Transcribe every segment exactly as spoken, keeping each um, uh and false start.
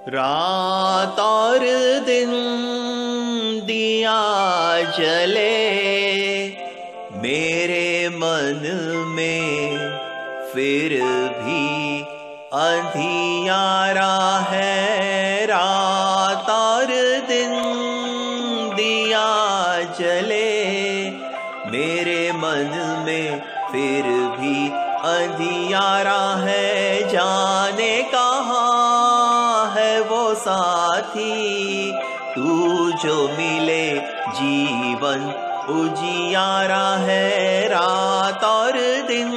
रात और दिन दिया जले मेरे मन में, फिर भी अंधियारा है। रात और दिन दिया जले मेरे मन में, फिर भी अंधियारा है। जाने कहाँ है वो साथी, तू जो मिले जीवन उजियारा है। रात और दिन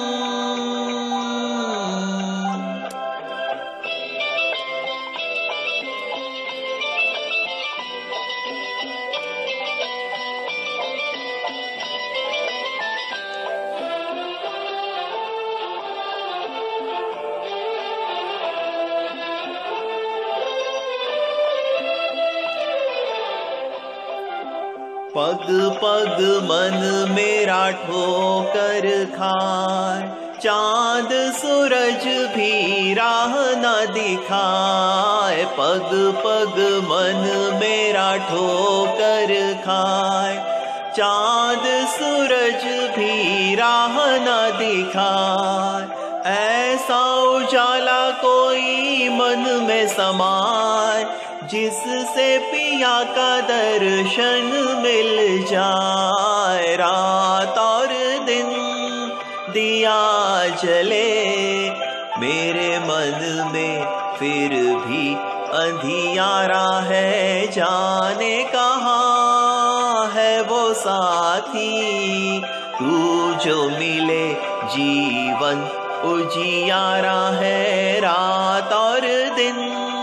पग पग मन मेरा ठोकर खाए, चांद सूरज भी राह न दिखाए। पग पग मन मेरा ठोकर खाए, चांद सूरज भी राह न दिखाए। ऐसा उजाला कोई मन में समाए, जिससे पिया का दर्शन मिल जाए। रात और दिन दिया जले मेरे मन में, फिर भी अंधियारा है। जाने कहाँ है वो साथी, तू जो मिले जीवन उजियारा है। रात और दिन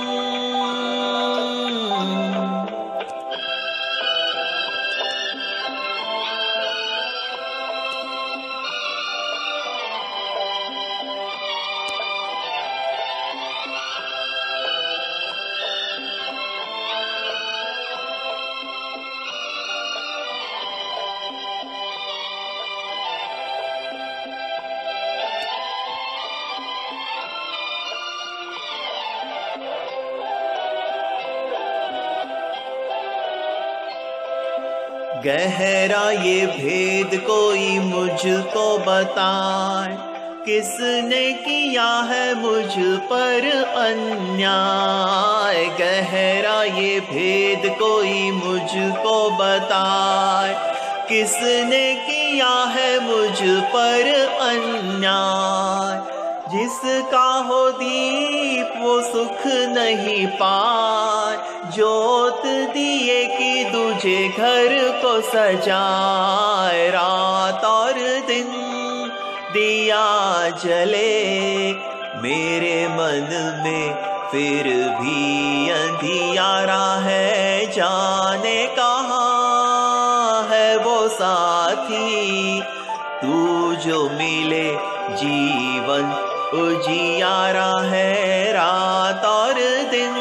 गहरा ये भेद कोई मुझको बताए, किसने किया है मुझ पर अन्याय। गहरा ये भेद कोई मुझको बताए, किसने किया है मुझ पर अन्याय। जिसका हो दीप वो सुख नहीं पाए, जोत दिए कि दूजे घर को सजाए। रात और दिन दिया जले मेरे मन में, फिर भी अंधियारा है। जाने कहाँ है वो साथी, तू जो मिले जीवन उजियारा है। रात और दिन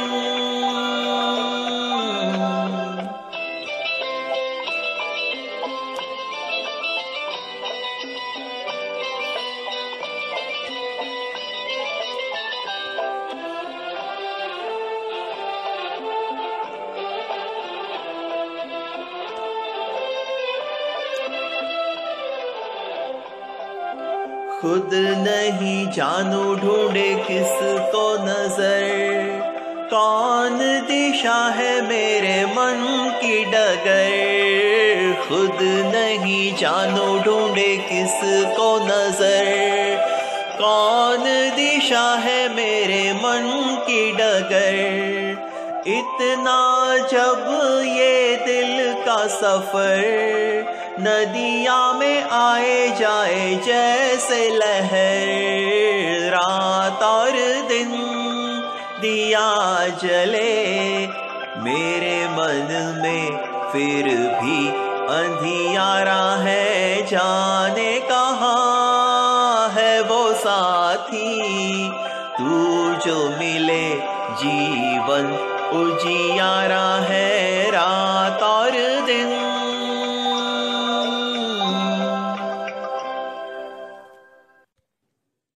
खुद नहीं जानू ढूंढे किसको नजर, कौन दिशा है मेरे मन की डगर। खुद नहीं जानू ढूंढे किसको नजर, कौन दिशा है मेरे मन की डगर। इतना जब ये दिल का सफर, नदिया में आए जाए जैसे लहर। रात और दिन दिया जले मेरे मन में, फिर भी अंधियारा है। जाने कहाँ है वो साथी, तू जो मिले जीवन उजियारा है। रात और दिन